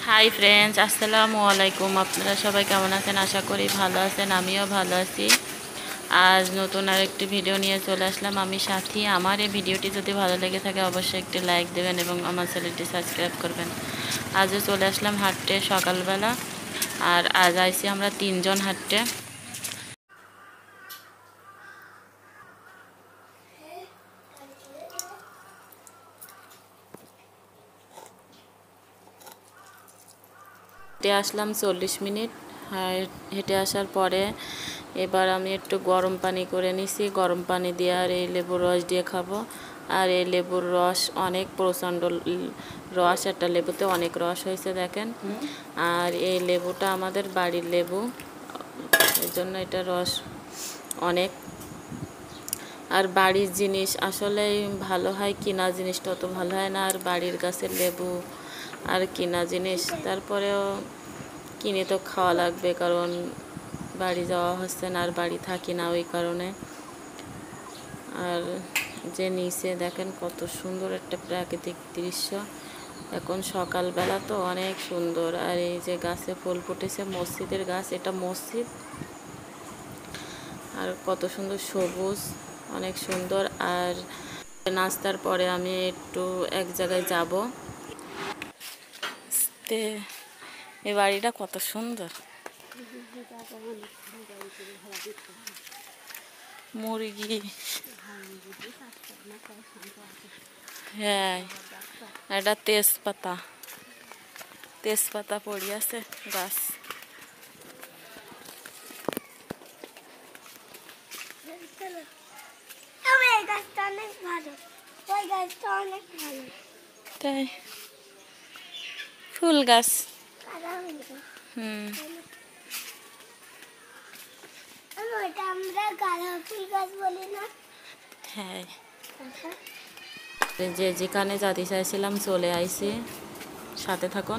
Hi friends, আসসালামু আলাইকুম। আপনারা সবাই কেমন আছেন? আশা করি ভালো আছেন। আমিও ভালো আছি। আজ নতুন আরেকটি ভিডিও নিয়ে চলে আসলাম আমি সাথী। আমার এই ভিডিওটি যদি ভালো লেগে থাকে অবশ্যই একটি লাইক দেবেন এবং আমার চ্যানেলটি সাবস্ক্রাইব করবেন। আজও চলে আসলাম হাঁটতে সকালবেলা। আর আজ আইছি আমরা 3 জন হাঁটতে। হেঁটে আসলাম 40 মিনিট। হেঁটে আসার পরে এবার আমি একটু গরম পানি করে নিছি। গরম পানি দিয়ে আর এই লেবুর রস দিয়ে খাবো। আর এই লেবুর রস অনেক প্রচণ্ড রস, একটা লেবুতে অনেক রস হয়েছে দেখেন। আর এই লেবুটা আমাদের বাড়ির লেবু, এর জন্য এটা রস অনেক। আর বাড়ির জিনিস আসলেই ভালো হয়, কিনা জিনিসটা অত ভালো হয় না। আর বাড়ির গাছের লেবু আর কিনা জিনিস, তারপরেও কিনে তো খাওয়া লাগবে, কারণ বাড়ি যাওয়া হচ্ছে না আর বাড়ি থাকি না ওই কারণে। আর যে নিচে দেখেন কত সুন্দর একটা প্রাকৃতিক দৃশ্য। এখন সকালবেলা তো অনেক সুন্দর। আর এই যে গাছে ফুল ফুটেছে, মসজিদের গাছ, এটা মসজিদ। আর কত সুন্দর সবুজ, অনেক সুন্দর। আর নাস্তার পরে আমি একটু এক জায়গায় যাব। এই বাড়িটা কত সুন্দর। মুরগি, হ্যাঁ, এটা তেজপাতা, তেজপাতা পড়ে আছে গাছ। তাই ফুল গাছ, হ্যাঁ। যে যেখানে যেতে চাইছিলাম চলে আইছি, সাথে থাকুন।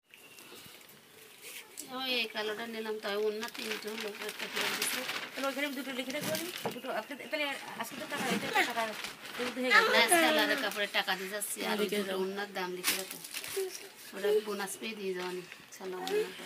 এই কালোটা নিলাম, তাই অন্য 3টা হলো, একটা করে দিছি। তাহলে ওইখানে দুটো লিখে রাখবেন, দুটো আপনি তাহলে আজকে তো টাকা এটা টাকা হয়ে গেল। কালারের কাপড়ে টাকা দিয়ে যাচ্ছি আর দুটো অন্যর দাম লিখে রাখেন, ওটা বোনাস পেয়ে দিয়ে যাওয়ানি সালাম।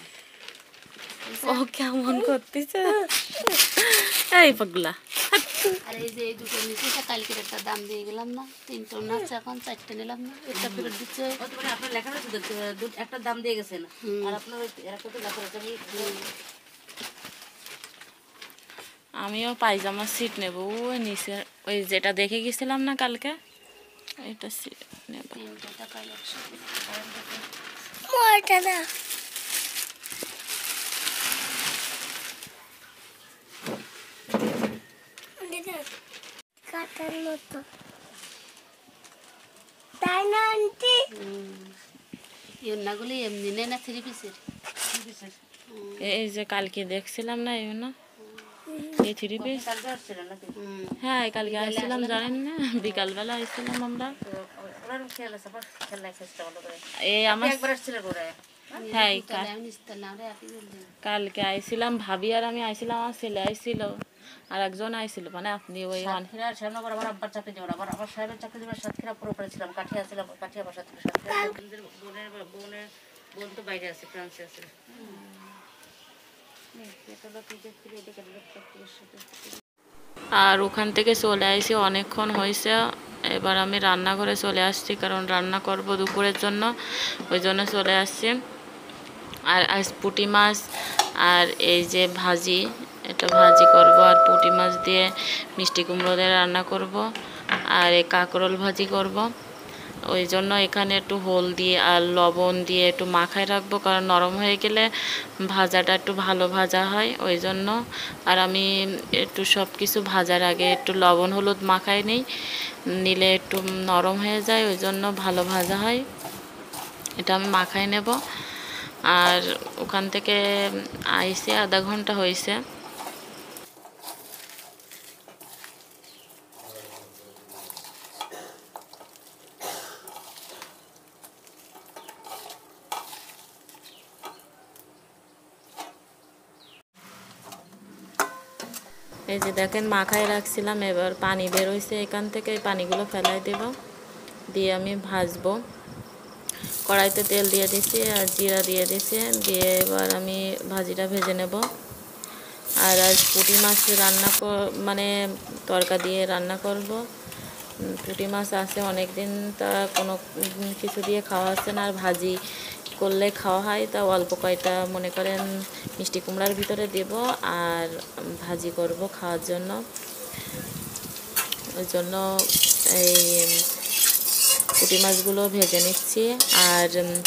ও কেমন করতেছে এই পাগলা। আর এই যে এই দুটো নিচে কালকের একটা দাম দিয়ে গেলাম না, 3টা অন্য আছে, এখন 4টে নিলাম না, একটা ফেরত দিচ্ছে। আপনার লেখা একটা দাম দিয়ে গেছেন আর আপনার আমিও পায়জামা সিট নেব ওই নিচে, ওই যেটা দেখে গেছিলাম না কালকে, এটা সিট নেব। 3টা টাকা একসাথে কাটার মতো, তাই না আন্টি? ইউনাগুলি এমনি নেই না, 3 পিসের। এই যে কালকে দেখছিলাম না, এই না এই 3 পিস। হ্যাঁ কালকে আসছিলাম, জানেন না, বিকালবেলা আসছিলাম আমরা। এই আমার হ্যাঁ কালকে আইছিলাম, ভাবি আর আমি আইছিলাম, আমার ছেলে আইছিল আর একজন আইছিল, মানে আপনি ওই আমার আব্বার চাকরি দেবো, আবার আমার সাহেবের চাকরি দেবার সাতক্ষীরা পুরোপুরি ছিলাম, কাঠিয়া ছিলাম, কাঠিয়া বাসা থেকে বোন তো বাইরে আছে, ফ্রান্সে আছে। আর ওখান থেকে চলে আসি, অনেকক্ষণ হয়েছে। এবার আমি রান্নাঘরে চলে আসছি, কারণ রান্না করব দুপুরের জন্য, ওই জন্য চলে আসছি। আর আজ পুঁটি মাছ আর এই যে ভাজি, এটা ভাজি করব, আর পুঁটি মাছ দিয়ে মিষ্টি কুমড়ো দিয়ে রান্না করব, আর এই কাঁকরোল ভাজি করব। ওই জন্য এখানে একটু হলদি আর লবণ দিয়ে একটু মাখায় রাখবো, কারণ নরম হয়ে গেলে ভাজাটা একটু ভালো ভাজা হয় ওই জন্য। আর আমি একটু সব কিছু ভাজার আগে একটু লবণ হলুদ মাখায় নিই, নিলে একটু নরম হয়ে যায়, ওই জন্য ভালো ভাজা হয়। এটা আমি মাখায় নেব। আর ওখান থেকে আইসে আধা ঘন্টা হয়েছে। এই যে দেখেন মাখায় রাখছিলাম, এবার পানি বের হয়েছে এখান থেকে, এই পানিগুলো ফেলাই দেব, দিয়ে আমি ভাজবো। কড়াইতে তেল দিয়ে দিচ্ছি আর জিরা দিয়ে দিচ্ছি, দিয়ে এবার আমি ভাজিটা ভেজে নেব। আর আজ পুঁটি মাছ রান্না মানে তরকা দিয়ে রান্না করব। পুঁটি মাছ আছে অনেক দিন, তা কোনো কিছু দিয়ে খাওয়া হচ্ছে না, আর ভাজি করলে খাওয়া হয়, তা অল্প কয়টা মনে করেন মিষ্টি কুমড়ার ভিতরে দেব আর ভাজি করব খাওয়ার জন্য। ওই জন্য এই পুঁটি মাছগুলো ভেজে নিচ্ছি। আর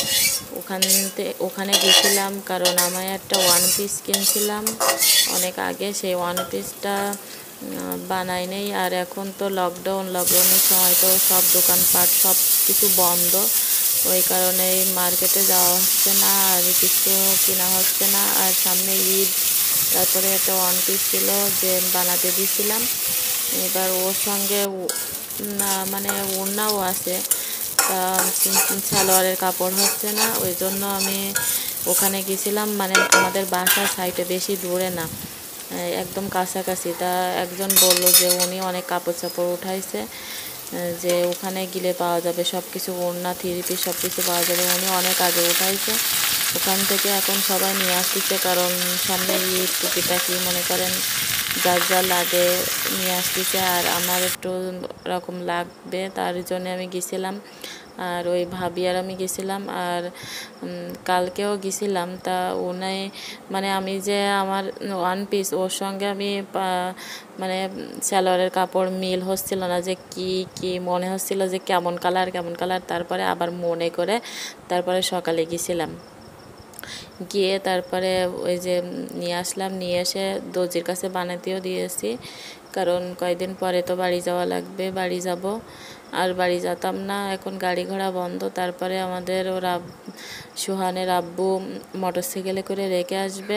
ওখানে গেছিলাম কারণ আমি একটা ওয়ান পিস কিনছিলাম অনেক আগে, সেই ওয়ান পিসটা বানাই নেই। আর এখন তো লকডাউনের সময় তো সব দোকানপাট সব কিছু বন্ধ, ওই কারণে মার্কেটে যাওয়া হচ্ছে না আর কিছু কেনা হচ্ছে না। আর সামনে ঈদ, তারপরে একটা ওয়ান পিস ছিল যে বানাতে দিয়েছিলাম, এবার ওর সঙ্গে মানে ওড়নাও আছে, তা সালোয়ারের কাপড় হচ্ছে না, ওই জন্য আমি ওখানে গেছিলাম। মানে আমাদের বাসার সাইডে বেশি দূরে না, একদম কাছাকাছি। তা একজন বলল যে উনি অনেক কাপড় চাপড় উঠাইছে, যে ওখানে গেলে পাওয়া যাবে সব কিছু, ওড়না থ্রি পিস সব কিছু পাওয়া যাবে। উনি অনেক আগে উঠাইছে, ওখান থেকে এখন সবাই নিয়ে আসতেছে, কারণ সামনে ঈদ টুকিটাকি মনে করেন যার যা লাগে নিয়ে আসতেছে। আর আমার একটু রকম লাগবে, তার জন্য আমি গেছিলাম। আর ওই ভাবি আর আমি গেছিলাম, আর কালকেও গেছিলাম। তা উনি মানে আমি যে আমার ওয়ান পিস, ওর সঙ্গে আমি মানে সালোয়ারের কাপড় মিল হচ্ছিল না, যে কি মনে হচ্ছিল যে কেমন কালার। তারপরে আবার মনে করে তারপরে সকালে গেছিলাম, গিয়ে তারপরে ওই যে নিয়ে আসলাম, নিয়ে এসে দর্জির কাছে বানাতেও দিয়েছি, কারণ কয়েকদিন পরে তো বাড়ি যাওয়া লাগবে, বাড়ি যাব। আর বাড়ি যেতাম না, এখন গাড়ি ঘোড়া বন্ধ। তারপরে আমাদের ওরা সুহানের আব্বু মোটরসাইকেলে করে রেখে আসবে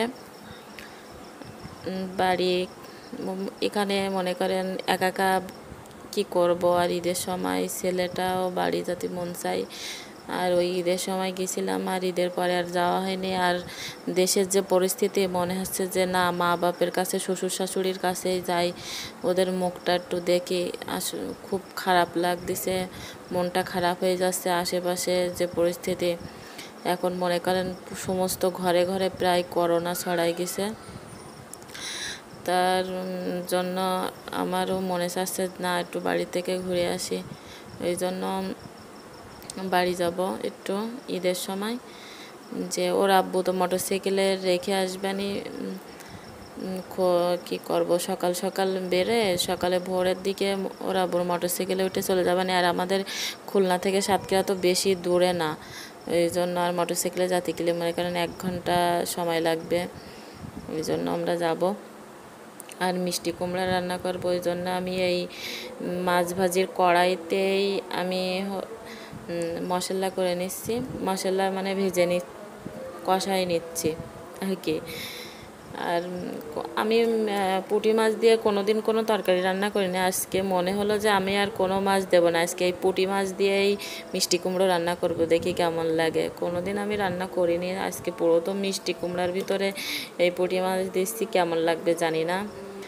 বাড়ি। এখানে মনে করেন একা কি করব, আর ঈদের সময় ছেলেটাও বাড়ি যেতে মন চাই। আর ওই ঈদের সময় গেছিলাম, আর ঈদের পরে আর যাওয়া হয়নি। আর দেশের যে পরিস্থিতি, মনে হচ্ছে যে না, মা বাপের কাছে শ্বশুর শাশুড়ির কাছেই যাই, ওদের মুখটা একটু দেখি। খুব খারাপ লাগতেছে, মনটা খারাপ হয়ে যাচ্ছে। আশেপাশে যে পরিস্থিতি এখন মনে করেন সমস্ত ঘরে ঘরে প্রায় করোনা ছড়াই গেছে, তার জন্য আমারও মনে চাচ্ছে না একটু বাড়ি থেকে ঘুরে আসি। ওই জন্য বাড়ি যাব একটু ঈদের সময়। যে ওর আব্বু তো মোটরসাইকেলে রেখে আসবেনি, কি করব, সকাল সকাল বেরে সকালে ভোরের দিকে ওর আব্বুর মোটরসাইকেলে উঠে চলে যাবেন। আর আমাদের খুলনা থেকে সাতক্ষীরা তো বেশি দূরে না, ওই জন্য আর মোটরসাইকেলে যেতে গেলে মনে করেন 1 ঘন্টা সময় লাগবে, ওই জন্য আমরা যাব। আর মিষ্টি কুমড়া রান্না করব, ওই জন্য আমি এই মাছ ভাজির কড়াইতেই আমি মশলা করে নিচ্ছি, মশলা মানে ভেজে কষাই নিচ্ছি আর কি। আর আমি পুঁটি মাছ দিয়ে কোনোদিন কোনো তরকারি রান্না করি না, আজকে মনে হলো যে আমি আর কোনো মাছ দেবো না, আজকে এই পুঁটি মাছ দিয়েই মিষ্টি কুমড়ো রান্না করব, দেখি কেমন লাগে। কোনোদিন আমি রান্না করিনি, আজকে পুরো তো মিষ্টি কুমড়ার ভিতরে এই পুঁটি মাছ দিচ্ছি, কেমন লাগবে জানি না।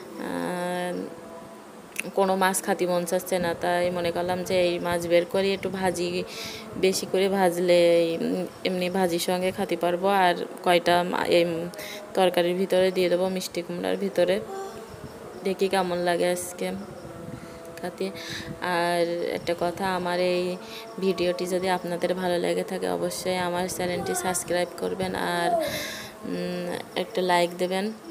কোনো মাছ খাতি মন চাচ্ছে না, তাই মনে করলাম যে এই মাছ বের করি, একটু ভাজি বেশি করে ভাজলে এমনি ভাজির সঙ্গে খাতে পারবো। আর কয়টা এই তরকারির ভিতরে দিয়ে দেবো, মিষ্টি কুমড়ার ভিতরে, দেখি কেমন লাগে আজকে খাতে। আর একটা কথা, আমার এই ভিডিওটি যদি আপনাদের ভালো লেগে থাকে অবশ্যই আমার চ্যানেলটি সাবস্ক্রাইব করবেন আর একটা লাইক দেবেন।